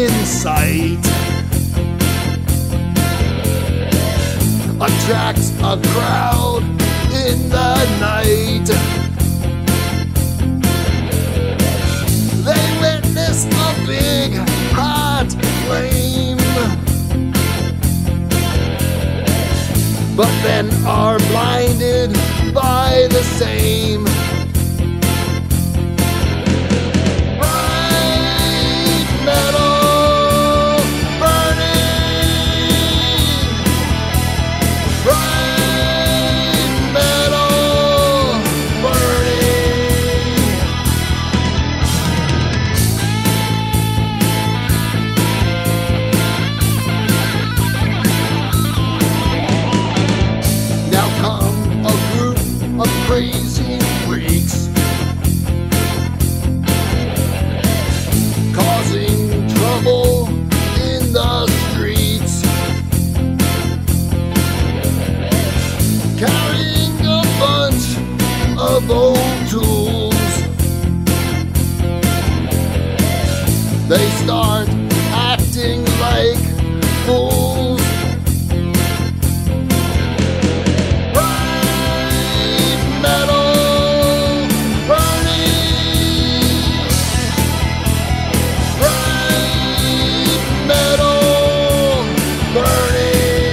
in sight attracts a crowd in the night. They witness a big hot flame, but then are blinded by the same. Bright metal burning, bright metal burning. Now come a group of crazy freaks, causing trouble in the streets, carrying a bunch of old tools. They start acting like fools. Bright metal burning, bright metal burning.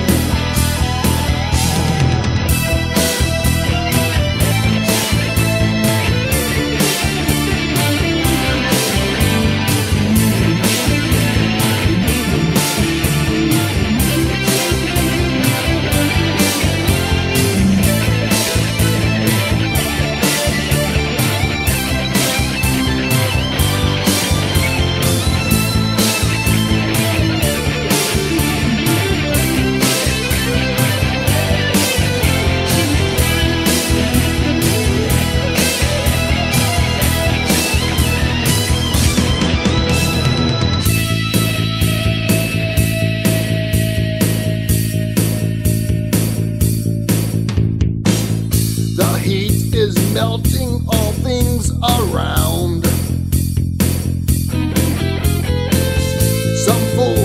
The heat is melting all things around. Some fool